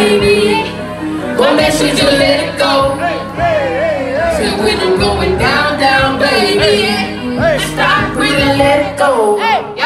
baby. Won't let you just let it go. Feel when I'm going down, down, baby. Stop, breathe and let it go.